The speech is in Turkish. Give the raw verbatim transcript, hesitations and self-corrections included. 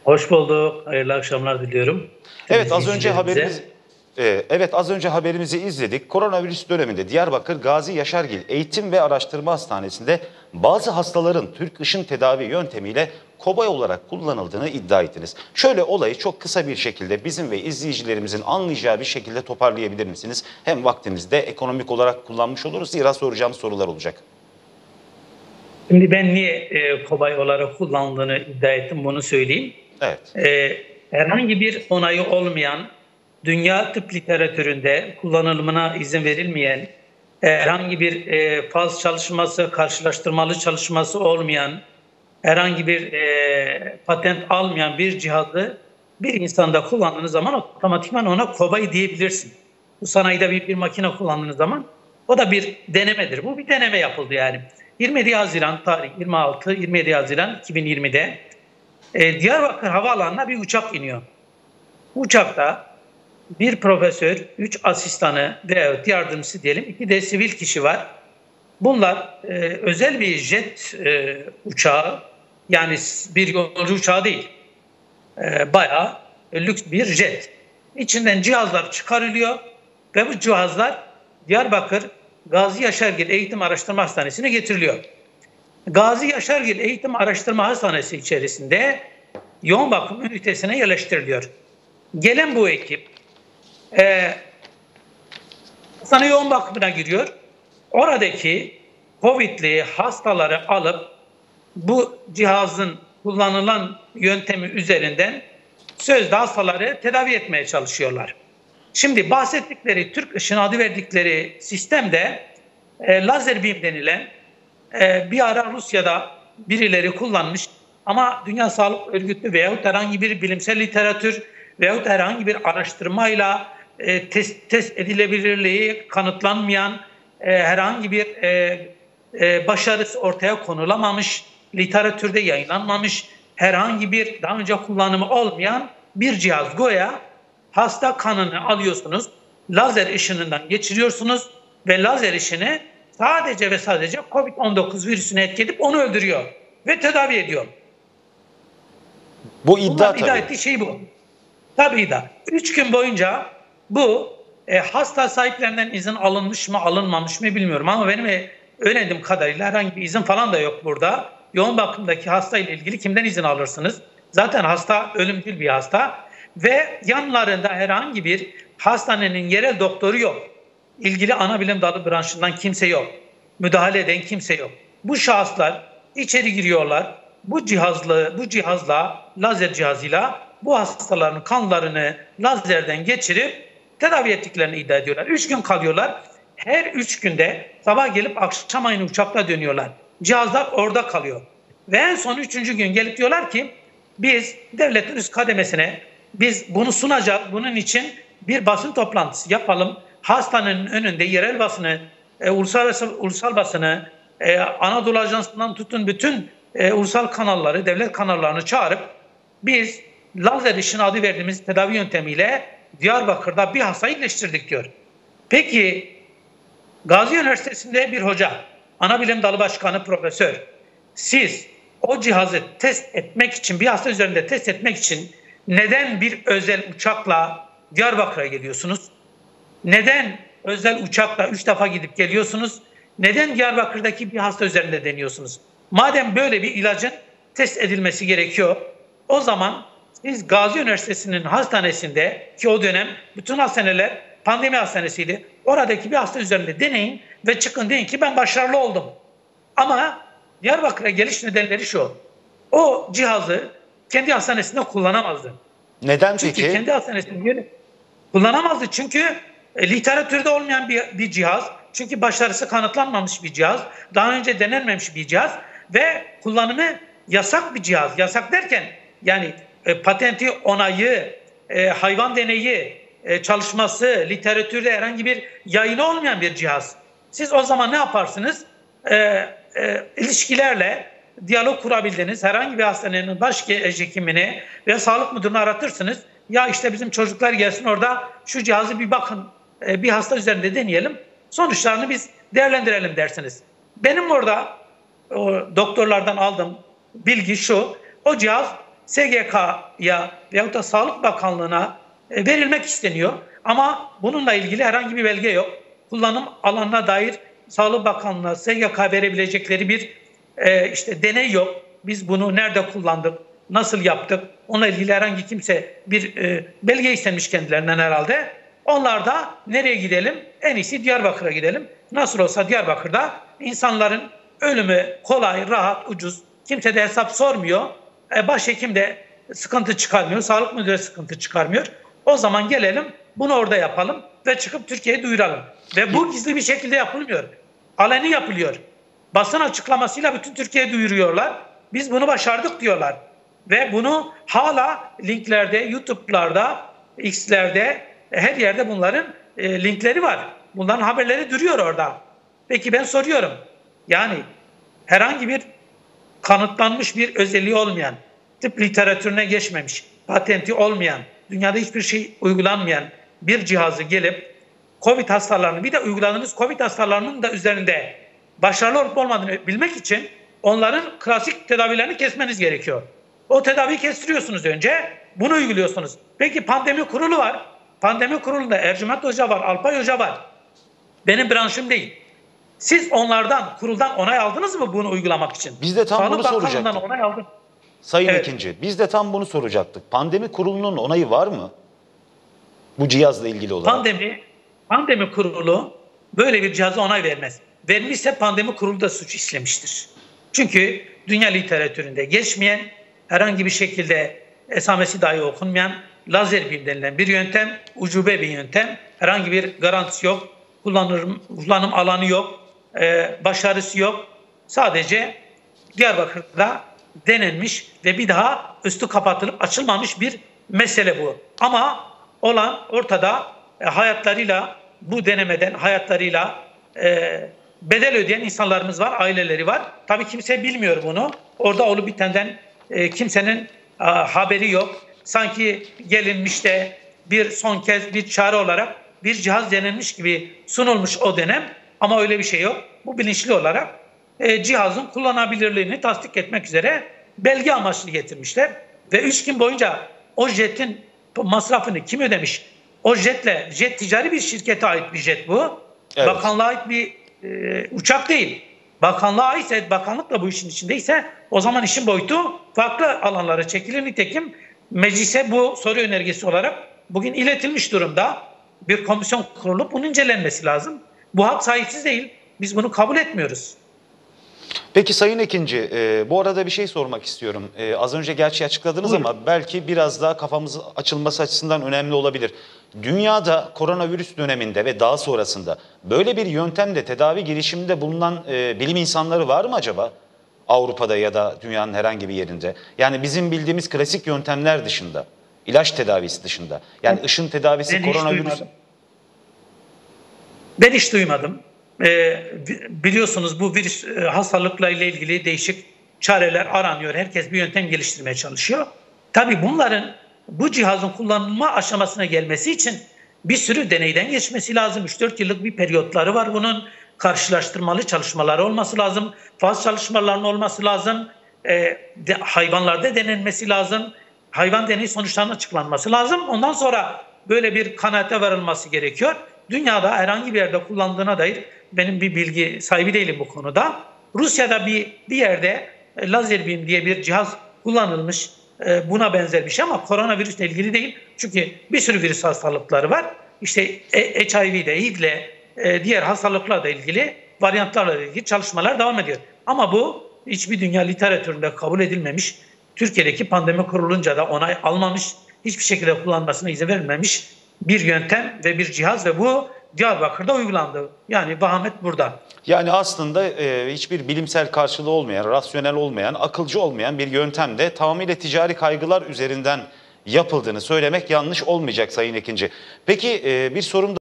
Hoş bulduk. Hayırlı akşamlar diliyorum. Tüm Evet az önce izleyicilerimize. haberimiz e, evet az önce haberimizi izledik. Koronavirüs döneminde Diyarbakır Gazi Yaşargil Eğitim ve Araştırma Hastanesi'nde bazı hastaların Türk ışın tedavi yöntemiyle kobay olarak kullanıldığını iddia ettiniz. Şöyle olayı çok kısa bir şekilde bizim ve izleyicilerimizin anlayacağı bir şekilde toparlayabilir misiniz? Hem vaktimizde ekonomik olarak kullanmış oluruz. Zira soracağım sorular olacak. Şimdi ben niye e, kobay olarak kullanıldığını iddia ettim, bunu söyleyeyim. Evet. E, herhangi bir onayı olmayan, dünya tıp literatüründe kullanılımına izin verilmeyen, herhangi bir e, faz çalışması, karşılaştırmalı çalışması olmayan, herhangi bir e, patent almayan bir cihazı bir insanda kullandığınız zaman otomatikman ona kobay diyebilirsin. Bu sanayide bir, bir makine kullandığınız zaman o da bir denemedir. Bu bir deneme yapıldı yani. yirmi yedi Haziran tarih yirmi altı yirmi yedi Haziran iki bin yirmide e, Diyarbakır Havaalanı'na bir uçak iniyor. Bu uçakta bir profesör, üç asistanı veyahut yardımcısı diyelim, iki de sivil kişi var. Bunlar e, özel bir jet e, uçağı, yani bir yolcu uçağı değil, e, bayağı lüks bir jet. İçinden cihazlar çıkarılıyor ve bu cihazlar Diyarbakır Gazi Yaşargil Eğitim Araştırma Hastanesi'ne getiriliyor. Gazi Yaşargil Eğitim Araştırma Hastanesi içerisinde yoğun bakım ünitesine yerleştiriliyor. Gelen bu ekip e, hastane yoğun bakımına giriyor. Oradaki Covid'li hastaları alıp bu cihazın kullanılan yöntemi üzerinden sözde hastaları tedavi etmeye çalışıyorlar. Şimdi bahsettikleri Türk ışını adı verdikleri sistemde e, lazer beam denilen e, bir ara Rusya'da birileri kullanmış ama Dünya Sağlık Örgütü veyahut herhangi bir bilimsel literatür veyahut herhangi bir araştırmayla e, test, test edilebilirliği kanıtlanmayan e, herhangi bir e, e, başarısı ortaya konulamamış, literatürde yayınlanmamış, herhangi bir daha önce kullanımı olmayan bir cihaz. Goya hasta kanını alıyorsunuz, lazer ışınından geçiriyorsunuz ve lazer ışını sadece ve sadece kovid on dokuz virüsünü etki edip onu öldürüyor ve tedavi ediyor. Bu iddia Bunlar tabii. iddia ettiği şey bu. Tabii da üç gün boyunca bu e, hasta sahiplerinden izin alınmış mı alınmamış mı bilmiyorum ama benim e, öğrendiğim kadarıyla herhangi bir izin falan da yok burada. Yoğun bakımdaki hasta ile ilgili kimden izin alırsınız? Zaten hasta ölümcül bir hasta ve yanlarında herhangi bir hastanenin yerel doktoru yok. İlgili ana bilim dalı branşından kimse yok. Müdahale eden kimse yok. Bu şahıslar içeri giriyorlar. Bu cihazla, bu cihazla, lazer cihazıyla bu hastaların kanlarını lazerden geçirip tedavi ettiklerini iddia ediyorlar. Üç gün kalıyorlar. Her üç günde sabah gelip akşam aynı uçakla dönüyorlar. Cihazlar orada kalıyor. Ve en son üçüncü gün gelip diyorlar ki biz devletin üst kademesine biz bunu sunacağız. Bunun için bir basın toplantısı yapalım. Hastanenin önünde yerel basını, e, ulusal, ulusal basını, e, Anadolu Ajansı'ndan tutun bütün e, ulusal kanalları, devlet kanallarını çağırıp biz lazer ışını adı verdiğimiz tedavi yöntemiyle Diyarbakır'da bir hasta iyileştirdik diyor. Peki Gazi Üniversitesi'nde bir hoca, ana bilim dalı başkanı profesör, siz o cihazı test etmek için, bir hasta üzerinde test etmek için neden bir özel uçakla Diyarbakır'a geliyorsunuz? Neden özel uçakla üç defa gidip geliyorsunuz? Neden Diyarbakır'daki bir hasta üzerinde deniyorsunuz? Madem böyle bir ilacın test edilmesi gerekiyor, o zaman siz Gazi Üniversitesi'nin hastanesinde, ki o dönem bütün hastaneler pandemi hastanesiydi, oradaki bir hasta üzerinde deneyin ve çıkın deyin ki ben başarılı oldum. Ama Diyarbakır'a geliş nedenleri şu: o cihazı kendi hastanesinde kullanamazdı. Neden Çünkü peki? kendi hastanesinde kullanamazdı. Çünkü e, literatürde olmayan bir, bir cihaz. Çünkü başarısı kanıtlanmamış bir cihaz. Daha önce denenmemiş bir cihaz. Ve kullanımı yasak bir cihaz. Yasak derken yani e, patenti, onayı, e, hayvan deneyi, e, çalışması, literatürde herhangi bir yayını olmayan bir cihaz. Siz o zaman ne yaparsınız? E, e, ilişkilerle diyalog kurabildiğiniz herhangi bir hastanenin baş hekimini ve sağlık müdürünü aratırsınız. Ya işte bizim çocuklar gelsin orada şu cihazı bir bakın, bir hasta üzerinde deneyelim. Sonuçlarını biz değerlendirelim dersiniz. Benim orada o doktorlardan aldığım bilgi şu: o cihaz S G K'ya veyahut da Sağlık Bakanlığı'na e, verilmek isteniyor. Ama bununla ilgili herhangi bir belge yok. Kullanım alanına dair Sağlık Bakanlığı'na S G K verebilecekleri bir e, işte deney yok. Biz bunu nerede kullandık, nasıl yaptık? Onunla ilgili herhangi kimse bir e, belge istemiş kendilerinden herhalde. Onlar da nereye gidelim? En iyisi Diyarbakır'a gidelim. Nasıl olsa Diyarbakır'da insanların ölümü kolay, rahat, ucuz. Kimse de hesap sormuyor. E, başhekim de sıkıntı çıkarmıyor. Sağlık müdürü sıkıntı çıkarmıyor. O zaman gelelim bunu orada yapalım ve çıkıp Türkiye'ye duyuralım. Ve bu gizli bir şekilde yapılmıyor. Aleni yapılıyor. Basın açıklamasıyla bütün Türkiye'ye duyuruyorlar. Biz bunu başardık diyorlar. Ve bunu hala linklerde, YouTube'larda, X'lerde, her yerde bunların e, linkleri var. Bunların haberleri duruyor orada. Peki ben soruyorum. Yani herhangi bir kanıtlanmış bir özelliği olmayan, tıp literatürüne geçmemiş, patenti olmayan, dünyada hiçbir şey uygulanmayan bir cihazı gelip COVID hastalarını, bir de uyguladığınız COVID hastalarının da üzerinde başarılı olup olmadığını bilmek için onların klasik tedavilerini kesmeniz gerekiyor. O tedaviyi kestiriyorsunuz önce, bunu uyguluyorsunuz. Peki pandemi kurulu var. Pandemi kurulunda Ercüment Hoca var, Alpay Hoca var. Benim branşım değil. Siz onlardan, kuruldan onay aldınız mı bunu uygulamak için? Biz de tam Sağlık bunu Bakanlığı'ndan soracaktık. onay aldın. Sayın Evet. İkinci, biz de tam bunu soracaktık. Pandemi kurulunun onayı var mı? Bu cihazla ilgili olarak. Pandemi, pandemi kurulu böyle bir cihaza onay vermez. Vermişse pandemi kurulu da suç işlemiştir. Çünkü dünya literatüründe geçmeyen, herhangi bir şekilde esamesi dahi okunmayan lazer beam denilen bir yöntem, ucube bir yöntem, herhangi bir garantisi yok, kullanım, kullanım alanı yok, e, başarısı yok. Sadece Diyarbakır'da denenmiş ve bir daha üstü kapatılıp açılmamış bir mesele bu. Ama olan ortada e, hayatlarıyla, bu denemeden hayatlarıyla e, bedel ödeyen insanlarımız var, aileleri var. Tabii kimse bilmiyor bunu. Orada olup bitenden e, kimsenin e, haberi yok. Sanki gelinmiş de bir son kez bir çare olarak bir cihaz denilmiş gibi sunulmuş o dönem. Ama öyle bir şey yok. Bu bilinçli olarak e, cihazın kullanabilirliğini tasdik etmek üzere belge amaçlı getirmişler. Ve üç gün boyunca o jetin masrafını kim ödemiş? O jetle, jet ticari bir şirkete ait bir jet bu. Evet. Bakanlığa ait bir e, uçak değil. Bakanlığa aitse, bakanlık da bu işin içindeyse o zaman işin boyutu farklı alanlara çekilir. Nitekim meclise bu soru önergesi olarak bugün iletilmiş durumda. Bir komisyon kurulup bunun incelenmesi lazım. Bu hak sahipsiz değil. Biz bunu kabul etmiyoruz. Peki Sayın Ekinci, e, bu arada bir şey sormak istiyorum. E, az önce gerçi açıkladınız Buyurun. ama belki biraz daha kafamız açılması açısından önemli olabilir. Dünyada koronavirüs döneminde ve daha sonrasında böyle bir yöntemle tedavi girişiminde bulunan e, bilim insanları var mı acaba? Avrupa'da ya da dünyanın herhangi bir yerinde. Yani bizim bildiğimiz klasik yöntemler dışında, ilaç tedavisi dışında. Yani ışın tedavisi, Ben hiç koronavirüs... duymadım. Ben hiç duymadım. Ee, biliyorsunuz bu virüs e, hastalıkla ile ilgili değişik çareler aranıyor. Herkes bir yöntem geliştirmeye çalışıyor. Tabii bunların bu cihazın kullanılma aşamasına gelmesi için bir sürü deneyden geçmesi lazım. üç dört yıllık bir periyotları var bunun. Karşılaştırmalı çalışmaları olması lazım. Faz çalışmalarının olması lazım. E, de, hayvanlarda denenmesi lazım. Hayvan deneyi sonuçlarının açıklanması lazım. Ondan sonra böyle bir kanaate varılması gerekiyor. Dünyada herhangi bir yerde kullandığına dair benim bir bilgi sahibi değilim bu konuda. Rusya'da bir bir yerde e, lazer beam diye bir cihaz kullanılmış. E, buna benzer bir şey ama koronavirüsle ilgili değil. Çünkü bir sürü virüs hastalıkları var. İşte H I V'de, A I V'de, e, diğer hastalıklarla ilgili, varyantlarla ilgili çalışmalar devam ediyor. Ama bu hiçbir dünya literatüründe kabul edilmemiş. Türkiye'deki pandemi kurulunca da onay almamış. Hiçbir şekilde kullanmasına izin verilmemiş bir yöntem ve bir cihaz ve bu Diyarbakır'da uygulandı. Yani vahamet burada. Yani aslında e, hiçbir bilimsel karşılığı olmayan, rasyonel olmayan, akılcı olmayan bir yöntemde tamamıyla ticari kaygılar üzerinden yapıldığını söylemek yanlış olmayacak Sayın Ekinci. Peki e, bir sorum da